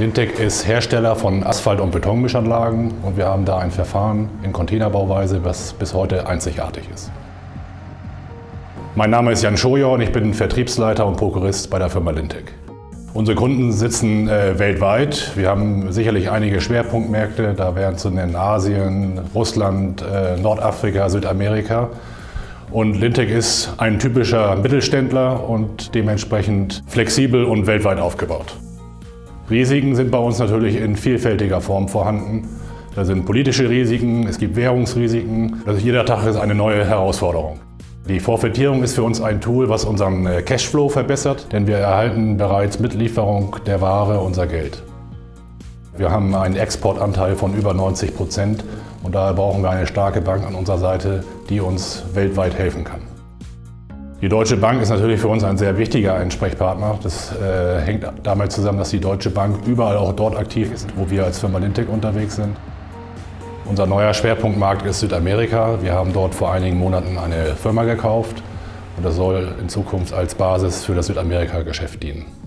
Lintec ist Hersteller von Asphalt- und Betonmischanlagen und wir haben da ein Verfahren in Containerbauweise, was bis heute einzigartig ist. Mein Name ist Czojor und ich bin Vertriebsleiter und Prokurist bei der Firma Lintec. Unsere Kunden sitzen weltweit. Wir haben sicherlich einige Schwerpunktmärkte, da wären zu nennen Asien, Russland, Nordafrika, Südamerika. Und Lintec ist ein typischer Mittelständler und dementsprechend flexibel und weltweit aufgebaut. Risiken sind bei uns natürlich in vielfältiger Form vorhanden. Da sind politische Risiken, es gibt Währungsrisiken. Also jeder Tag ist eine neue Herausforderung. Die Forfaitierung ist für uns ein Tool, was unseren Cashflow verbessert, denn wir erhalten bereits mit Lieferung der Ware unser Geld. Wir haben einen Exportanteil von über 90% und daher brauchen wir eine starke Bank an unserer Seite, die uns weltweit helfen kann. Die Deutsche Bank ist natürlich für uns ein sehr wichtiger Ansprechpartner. Das hängt damit zusammen, dass die Deutsche Bank überall auch dort aktiv ist, wo wir als Firma Lintec unterwegs sind. Unser neuer Schwerpunktmarkt ist Südamerika. Wir haben dort vor einigen Monaten eine Firma gekauft und das soll in Zukunft als Basis für das Südamerika-Geschäft dienen.